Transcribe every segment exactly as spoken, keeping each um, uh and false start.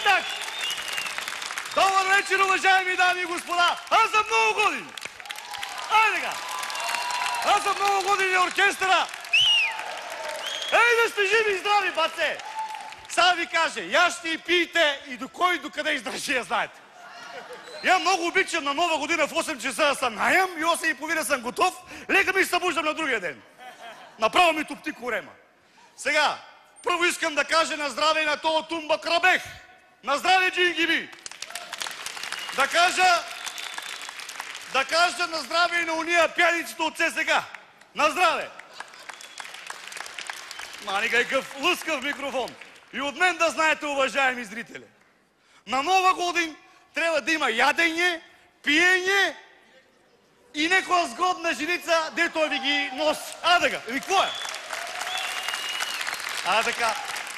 так! Добър вечер, уважаеми дами и господа! Аз съм много години! Айде га! Аз съм много години оркестъра! Ей, да сте живи и здрави, баце! Сега ви каже, ящите и пийте и до кой до къде издържи, я знаете. Я много обичам на Нова година в осем часа да съм наям и осем и половина съм готов, лека ми се събуждам на другия ден. Направо ми топти корема. Сега, първо искам да кажа на здраве на този Тумба Крабех. На здраве, Джингиби! Да кажа... Да кажа на здраве и на уния пяниците от ССГ. На здраве! Мани какъв лъскав микрофон. И от мен да знаете, уважаеми зрители, на Нова година трябва да има ядење, пиење и некоя сгодна женица, дето ви ги носи. А така, и какво е? А така,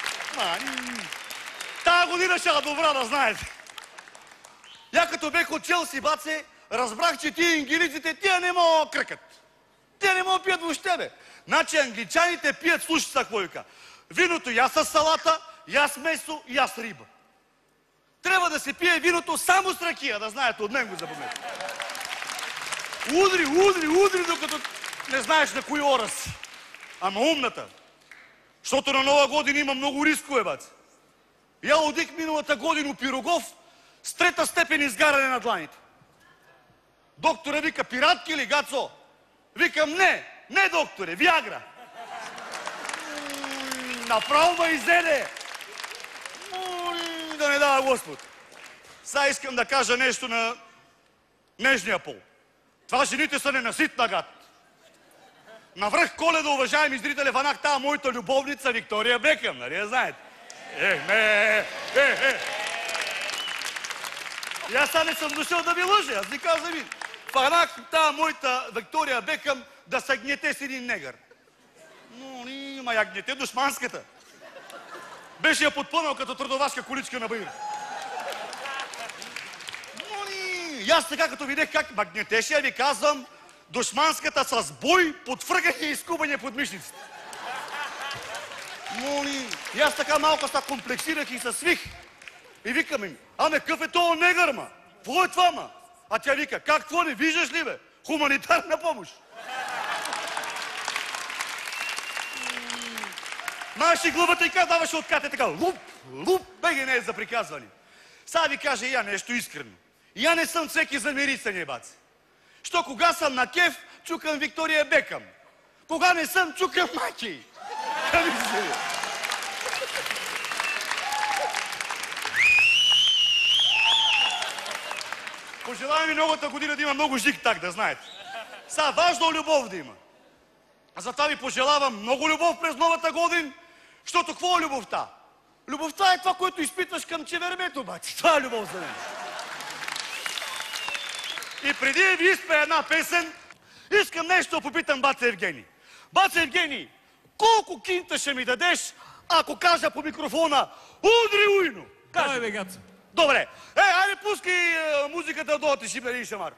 тая година ще е добра, да знаете. Я като бех от Челси, баце, разбрах, че тия ингилиците, тия не могат кръкат. Тия не могат пият въобще, бе. Значи англичаните пият, слушайте са какво вика. Виното я с салата, я с месо, я с риба. Трябва да се пие виното само с ракия, да знаете, от мен го запомнете. Удри, удри, удри, докато не знаеш на кои ора си. Ама умната. Защото на Нова година има много рискове, баце. Я одих миналата година у Пирогов с трета степен изгаряне на дланите. Доктора вика, пиратки ли, гацо? Викам, не, не докторе, Виагра. Направо ме изеде. Да не дава Господ. Сега искам да кажа нещо на нежния пол. Това жените са ненаситна гад. Навръх Коледа, уважаеми зрители, фанах тая моята любовница Виктория Бекъм, нали я знаете? Е, не, е, е. И аз сега не съм дошъл да ви лъжа, аз ви казвам ви. Фанах тая моята Виктория Бекъм да се гнете с един негър. Но, ма я гнете душманската. Беше я подпънал като трудовашка количка на баир. И аз така като видех как магнетеше, я ви казвам, душманската с бой, подфръгаха и изкубане под мишниците. И аз така малко са комплексирах и се свих. И викам им, аме къв е този негър, ма? Какво е това, ма? А тя вика, как какво не виждаш ли, бе? Хуманитарна помощ. Маеше главата и как даваше откате така. Луп, луп, беге не е за приказване. Сега ви кажа и я нещо искрено. И я не съм всеки замирицане, баце. Що кога съм на кеф, чукам Виктория Бекъм. Кога не съм, чукам Маки. Пожелавам ви новата година да има много жик так, да знаете. Сега важно любов да има. Затова ви пожелавам много любов през новата година, защото какво е любовта? Любовта е това, което изпитваш към чевермето, бати. Това е любов за мен. И преди да ви изпея една песен, искам нещо да попитам баца Евгений. Баца Евгений, колко кинта ще ми дадеш, ако кажа по микрофона «Удри уйно»? Давай, бе, гацо. Добре. Е, айде пускай музиката до ти шибери и шамар.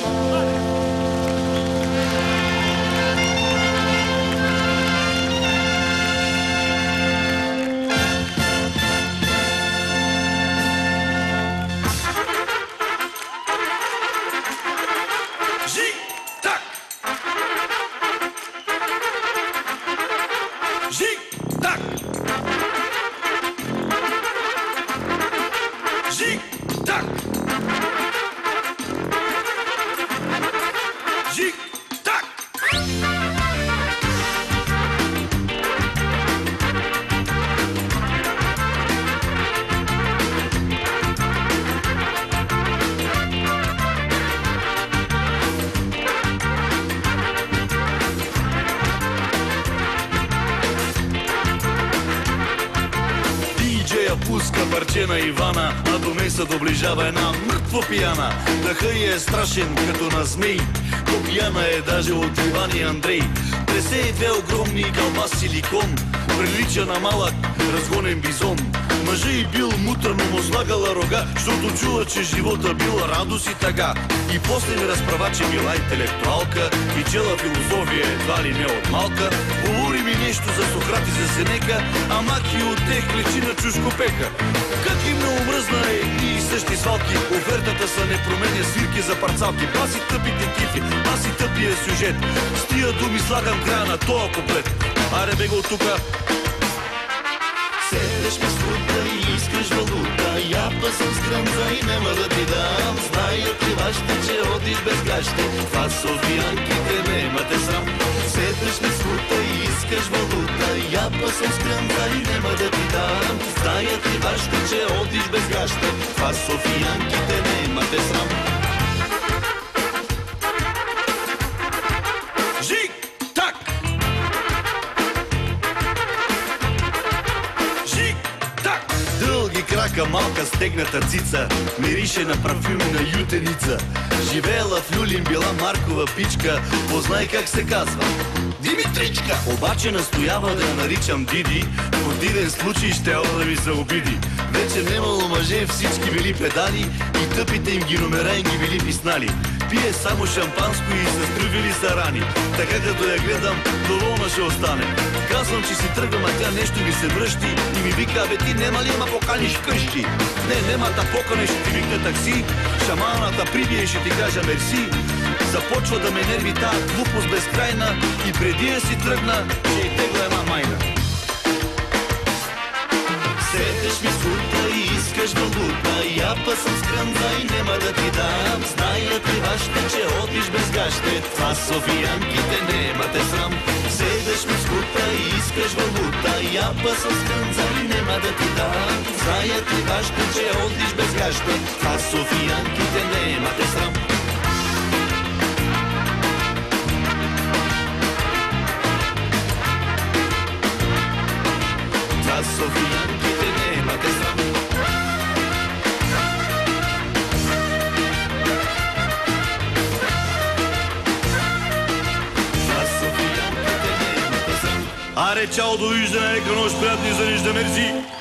Пуска парче на Ивана, а до мен се доближава една мъртво пияна. Дъха й е страшен като на змей, по-пияна е даже от Иван и Андрей. Тресе и две огромни кълба силикон, прилича на малък разгонен бизон. Мъжа и бил мутър, но му слагала рога, защото чула, че живота бил радост и тъга. И после ми разправа, че била интелектуалка и чела философия едва ли не от малка. Говори ми нещо за Сократ и за Сенека, а маки от тех лечи на чушкопека. Как им не омръзна едни и същи свалки, офертата са не променя, свирки за парцалки. Баси тъпите кифи, баси тъпия сюжет, с тия думи слагам края на тоя куплет. Аре бега от тука. Седеш ми скута и искаш валута, я па съм с крънза и нема да ти дам. Знаят ли вашите, че одиш без гащи, това софиянките немате срам. Седеш ми скута и искаш валута, я па съм с крънза и нема да ти дам. Знаят ли вашите, че одиш без гащи, това софиянките немате срам. Жик! Дълги крака, малка стегната цица, мирише на парфюми на ютеница. Живеела в Люлин, била Маркова пичка, познай как се казва Димитричка. Обаче настоява да я наричам Диди, в противен случай ще да ми се обиди. Вече немало мъже, всички били педали и тъпите им ги номера им ги били писнали. Пие само шампанско и с трювели са рани. Така като я гледам, доволна ще остане. Казвам, че си тръгвам, а тя нещо ми се връщи и ми вика: абе ти нема ли ма поканиш къщи? Не, нема та покане, ще ти викна такси. Шаманата прибие и ще ти кажа мерси. Започва да ме нерви тая глупост безкрайна и преди да си тръгна, ще й тегла една майна. Седеш ми скута и искаш валута, я па съм с крънза и нема да ти дам. Знаят ли вашите, че одиш без гащи, това софиянките немате срам. Седеш ми скута и искаш валута, я па съм с крънза и нема да ти дам. Знаят ли вашите, че одиш без гащи, това софиянките немате срам. Това софиянките немате срам. Аре, чао, довиждане, нека нощ приятни за нижда, мерси!